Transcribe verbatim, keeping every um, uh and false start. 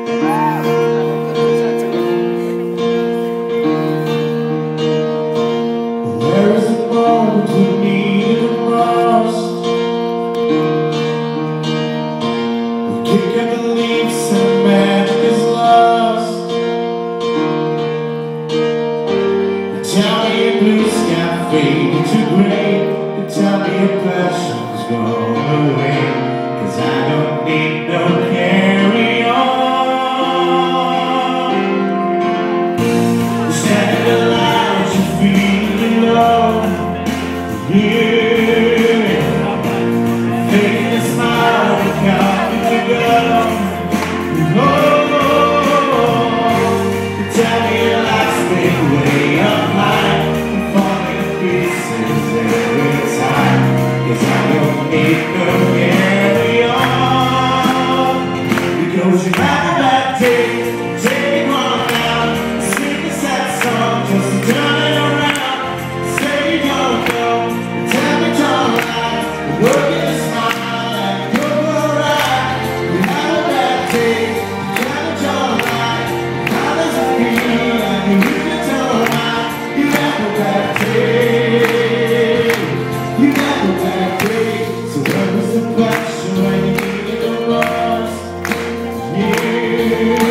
There is a moment we need the most. We kick at the leaves and magic is lost. You tell me your blue sky faded to gray. You tell me your passion's gone away. 'Cause I don't need no carry on. You're standing alive, you're feeling low. Yeah, faking a smile, you got to go. Oh, you tell me your life's been way up high. You're falling to pieces every time. 'Cause I don't need no carry on. Because you have a bad day, take one out, sing a sad song just to turn it around. Say you don't know, tell me don't lie, working a smile like you're alright. You have a bad day, tell me don't lie, how does it feel like you really don't lie? You have a bad day, you have a bad day. So where was the passion when you needed the most? Yeah.